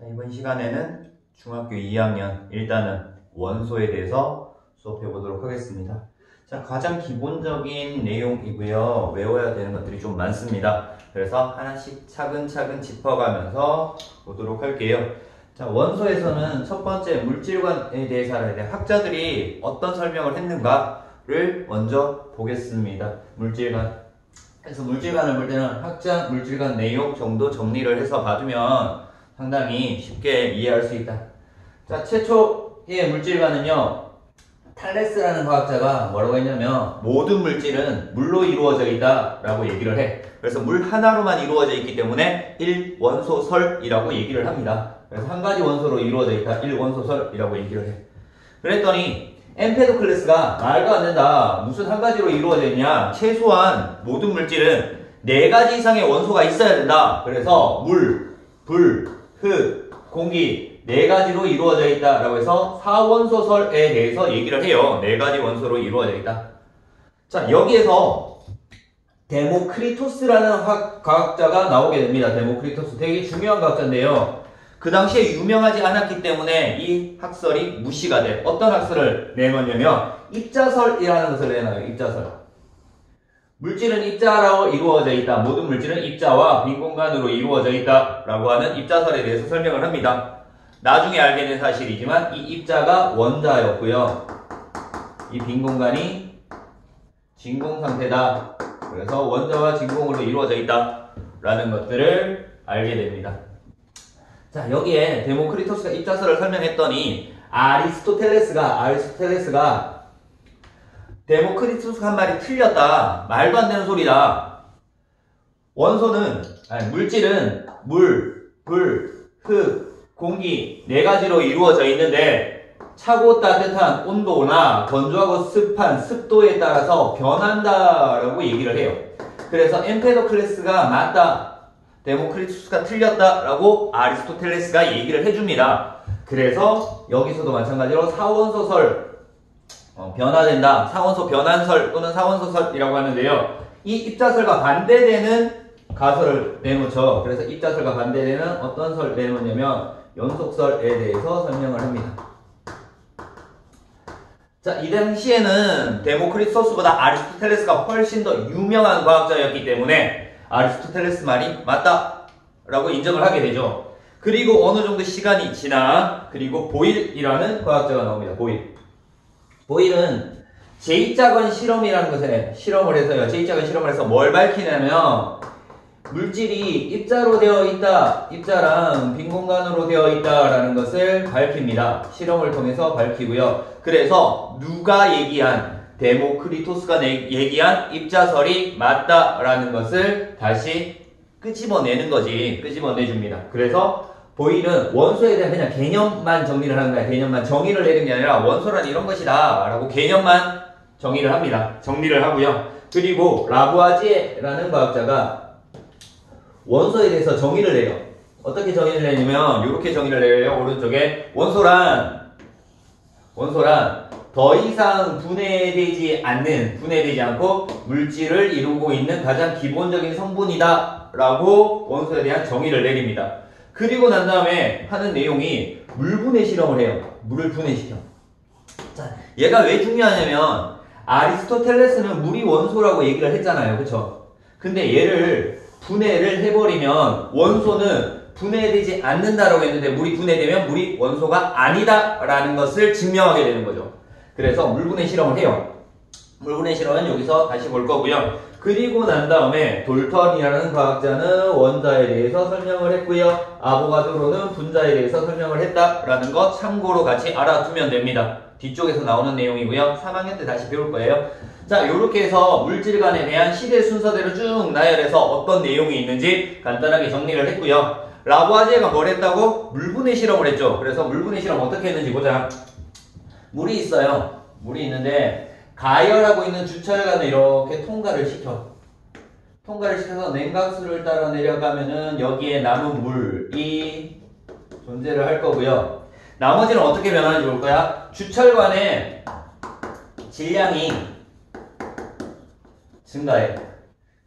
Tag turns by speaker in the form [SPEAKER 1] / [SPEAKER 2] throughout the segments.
[SPEAKER 1] 자, 이번 시간에는 중학교 2학년 일단은 원소에 대해서 수업해 보도록 하겠습니다. 자, 가장 기본적인 내용이고요. 외워야 되는 것들이 좀 많습니다. 그래서 하나씩 차근차근 짚어가면서 보도록 할게요. 자, 원소에서는 첫 번째 물질관에 대해서 알아야 돼요. 학자들이 어떤 설명을 했는가를 먼저 보겠습니다. 물질관. 그래서 물질관을 볼 때는 학자 물질관 내용 정도 정리를 해서 봐두면 상당히 쉽게 이해할 수 있다. 자, 최초의 물질관은요, 탈레스라는 과학자가 뭐라고 했냐면 모든 물질은 물로 이루어져 있다 라고 얘기를 해. 그래서 물 하나로만 이루어져 있기 때문에 1원소설이라고 얘기를 합니다. 그래서 한 가지 원소로 이루어져 있다, 1원소설이라고 얘기를 해. 그랬더니 엠페도클레스가 말도 안 된다, 무슨 한 가지로 이루어져 있냐, 최소한 모든 물질은 4가지 이상의 원소가 있어야 된다. 그래서 물, 불, 흙, 공기 4가지로 이루어져 있다라고 해서 4원소설에 대해서 얘기를 해요. 4가지 원소로 이루어져 있다. 자, 여기에서 데모크리토스라는 과학자가 나오게 됩니다. 데모크리토스 되게 중요한 과학자인데요. 그 당시에 유명하지 않았기 때문에 이 학설이 무시가 돼. 어떤 학설을 내놓냐면 입자설이라는 것을 내놔요. 입자설. 물질은 입자로 이루어져 있다. 모든 물질은 입자와 빈 공간으로 이루어져 있다 라고 하는 입자설에 대해서 설명을 합니다. 나중에 알게 된 사실이지만 이 입자가 원자였고요. 이 빈 공간이 진공 상태다. 그래서 원자와 진공으로 이루어져 있다 라는 것들을 알게 됩니다. 자, 여기에 데모크리토스가 입자설을 설명했더니 아리스토텔레스가 데모크리토스가 한 말이 틀렸다, 말도 안 되는 소리다, 물질은 물, 불, 흙, 공기 4가지로 이루어져 있는데 차고 따뜻한 온도나 건조하고 습한 습도에 따라서 변한다라고 얘기를 해요. 그래서 엠페도클레스가 맞다, 데모크리토스가 틀렸다라고 아리스토텔레스가 얘기를 해줍니다. 그래서 여기서도 마찬가지로 4원소설 변화된다, 4원소 변환설 또는 4원소설이라고 하는데요. 이 입자설과 반대되는 가설을 내놓죠. 그래서 입자설과 반대되는 어떤 설 내놓냐면 연속설에 대해서 설명을 합니다. 자, 이 당시에는 데모크리토스보다 아리스토텔레스가 훨씬 더 유명한 과학자였기 때문에 아리스토텔레스 말이 맞다 라고 인정을 하게 되죠. 그리고 어느 정도 시간이 지나 그리고 보일이라는 과학자가 나옵니다. 보일은 제2차관 실험이라는 것에 실험을 해서요. 제2차관 실험을 해서 뭘 밝히냐면 물질이 입자로 되어 있다, 입자랑 빈 공간으로 되어 있다라는 것을 밝힙니다. 실험을 통해서 밝히고요. 그래서 누가 얘기한, 데모크리토스가 얘기한 입자설이 맞다라는 것을 다시 끄집어내는 거지. 끄집어내줍니다. 그래서 보일은 원소에 대한 그냥 개념만 정리를 하는 거야. 개념만 정의를 내는 게 아니라 원소란 이런 것이다 라고 개념만 정의를 합니다. 정리를 하고요. 그리고 라부아지에라는 과학자가 원소에 대해서 정의를 내요. 어떻게 정의를 내냐면 이렇게 정의를 내요. 오른쪽에 원소란 더 이상 분해되지 않고 물질을 이루고 있는 가장 기본적인 성분이다 라고 원소에 대한 정의를 내립니다. 그리고 난 다음에 하는 내용이 물분해 실험을 해요. 물을 분해시켜. 자, 얘가 왜 중요하냐면 아리스토텔레스는 물이 원소라고 얘기를 했잖아요. 그쵸? 근데 얘를 분해를 해버리면 원소는 분해되지 않는다라고 했는데 물이 분해되면 물이 원소가 아니다라는 것을 증명하게 되는 거죠. 그래서 물분해 실험을 해요. 물분해 실험은 여기서 다시 볼 거고요. 그리고 난 다음에 돌턴이라는 과학자는 원자에 대해서 설명을 했고요. 아보가드로는 분자에 대해서 설명을 했다라는 거 참고로 같이 알아두면 됩니다. 뒤쪽에서 나오는 내용이고요. 3학년 때 다시 배울 거예요. 자, 요렇게 해서 물질관에 대한 시대 순서대로 쭉 나열해서 어떤 내용이 있는지 간단하게 정리를 했고요. 라부아지에가 뭘 했다고? 물분해 실험을 했죠. 그래서 물분해 실험 어떻게 했는지 보자. 물이 있어요. 물이 있는데 가열하고 있는 주철관을 이렇게 통과를 시켜서 냉각수를 따라 내려가면은 여기에 남은 물이 존재를 할 거고요. 나머지는 어떻게 변하는지 볼 거야. 주철관의 질량이 증가해.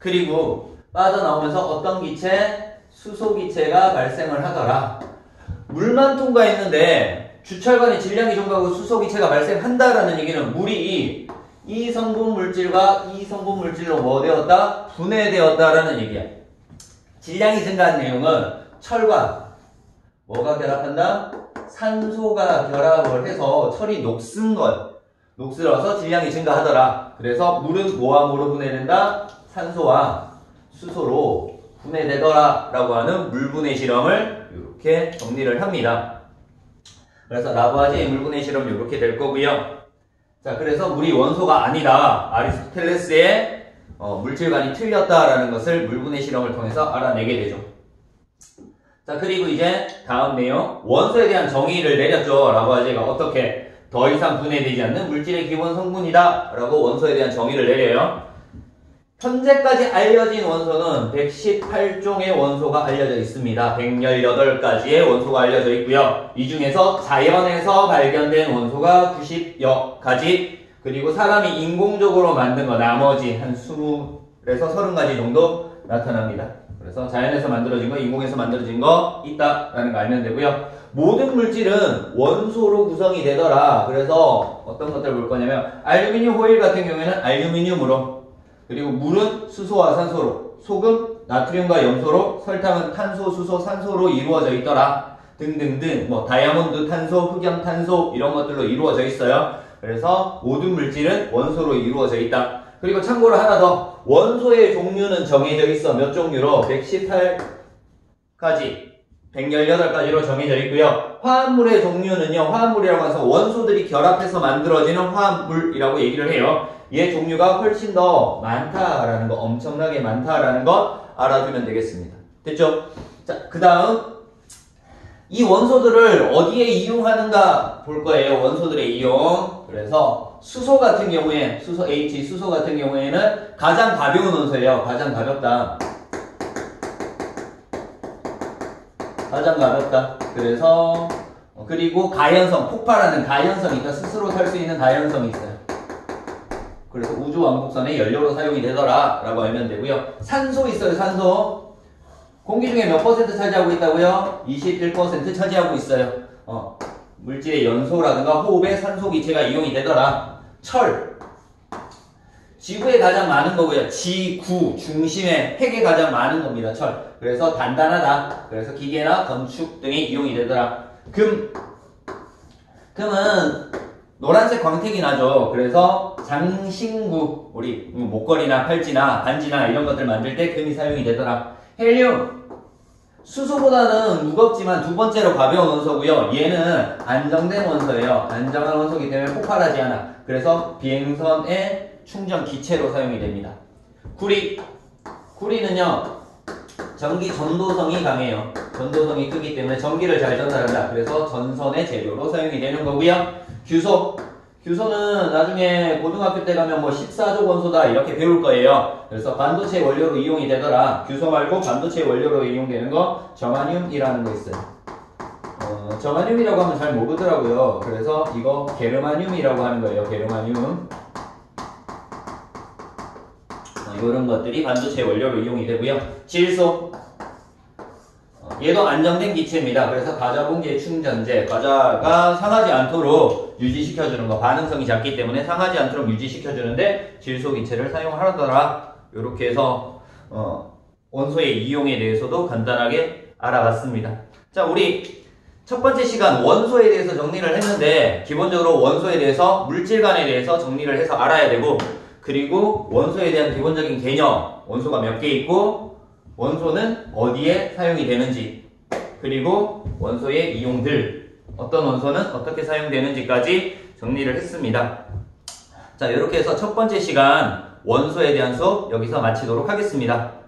[SPEAKER 1] 그리고 빠져나오면서 어떤 기체? 수소기체가 발생을 하더라. 물만 통과했는데 주철관의 질량이 증가하고 수소기체가 발생한다라는 얘기는 물이 이 성분 물질과 이 성분 물질로 뭐 되었다? 분해되었다라는 얘기야. 질량이 증가한 내용은 철과 뭐가 결합한다? 산소가 결합을 해서 철이 녹슨 거예요. 녹슬어서 질량이 증가하더라. 그래서 물은 뭐와 뭐로 분해된다? 산소와 수소로 분해되더라 라고 하는 물분해 실험을 이렇게 정리를 합니다. 그래서 라부아지의 물분해 실험 이렇게 될 거고요. 자, 그래서 물이 원소가 아니다. 아리스토텔레스의 물질관이 틀렸다라는 것을 물분해 실험을 통해서 알아내게 되죠. 자, 그리고 이제 다음 내용, 원소에 대한 정의를 내렸죠. 라부아지가 어떻게 더 이상 분해되지 않는 물질의 기본 성분이다 라고 원소에 대한 정의를 내려요. 현재까지 알려진 원소는 118종의 원소가 알려져 있습니다. 118가지의 원소가 알려져 있고요. 이 중에서 자연에서 발견된 원소가 90여 가지, 그리고 사람이 인공적으로 만든 거 나머지 한 20에서 30가지 정도 나타납니다. 그래서 자연에서 만들어진 거, 인공에서 만들어진 거 있다라는 거 알면 되고요. 모든 물질은 원소로 구성이 되더라. 그래서 어떤 것들을 볼 거냐면 알루미늄 호일 같은 경우에는 알루미늄으로, 그리고 물은 수소와 산소로, 소금, 나트륨과 염소로, 설탕은 탄소, 수소, 산소로 이루어져 있더라. 등등등, 뭐 다이아몬드 탄소, 흑연 탄소 이런 것들로 이루어져 있어요. 그래서 모든 물질은 원소로 이루어져 있다. 그리고 참고로 하나 더, 원소의 종류는 정해져 있어. 몇 종류로? 118가지, 118가지로 정해져 있고요. 화합물의 종류는요, 화합물이라고 해서 원소들이 결합해서 만들어지는 화합물이라고 얘기를 해요. 얘 종류가 훨씬 더 많다라는 거, 엄청나게 많다라는 거 알아두면 되겠습니다. 됐죠? 자, 그 다음 이 원소들을 어디에 이용하는가 볼 거예요. 원소들의 이용. 그래서 수소 같은 경우에, 수소 H, 수소 같은 경우에는 가장 가벼운 원소예요. 가장 가볍다. 가장 가볍다. 그래서 그리고 가연성, 폭발하는 가연성이 있다. 스스로 탈 수 있는 가연성이 있어요. 그래서 우주 왕복선의 연료로 사용이 되더라 라고 알면 되고요. 산소 있어요. 산소. 공기 중에 몇 퍼센트 차지하고 있다고요? 21% 차지하고 있어요. 물질의 연소라든가 호흡에 산소 기체가 이용이 되더라. 철. 지구에 가장 많은 거고요. 지구 중심에 핵에 가장 많은 겁니다. 철. 그래서 단단하다. 그래서 기계나 건축 등에 이용이 되더라. 금. 금은 노란색 광택이 나죠. 그래서 장신구, 우리 목걸이나 팔찌나 반지나 이런 것들 만들 때 금이 사용이 되더라. 헬륨. 수소보다는 무겁지만 두 번째로 가벼운 원소고요. 얘는 안정된 원소예요. 안정한 원소이기 때문에 폭발하지 않아. 그래서 비행선의 충전 기체로 사용이 됩니다. 구리. 구리는요, 전기 전도성이 강해요. 전도성이 크기 때문에 전기를 잘 전달한다. 그래서 전선의 재료로 사용이 되는 거고요. 규소. 규소는 나중에 고등학교 때 가면 뭐 14족 원소다 이렇게 배울 거예요. 그래서 반도체 원료로 이용이 되더라. 규소 말고 반도체 원료로 이용되는 거 저마늄이라는 거 있어요. 저마늄이라고 하면 잘 모르더라고요. 그래서 이거 게르마늄이라고 하는 거예요. 게르마늄. 이런 것들이 반도체 원료로 이용이 되고요. 질소. 얘도 안정된 기체입니다. 그래서 과자봉지의 충전재, 과자가 상하지 않도록 유지시켜주는 거, 반응성이 작기 때문에 상하지 않도록 유지시켜주는데 질소 기체를 사용하더라. 이렇게 해서 원소의 이용에 대해서도 간단하게 알아봤습니다. 자, 우리 첫 번째 시간 원소에 대해서 정리를 했는데, 기본적으로 원소에 대해서 물질관에 대해서 정리를 해서 알아야 되고, 그리고 원소에 대한 기본적인 개념, 원소가 몇 개 있고 원소는 어디에 사용이 되는지, 그리고 원소의 이용들, 어떤 원소는 어떻게 사용되는지까지 정리를 했습니다. 자, 이렇게 해서 첫 번째 시간 원소에 대한 수업 여기서 마치도록 하겠습니다.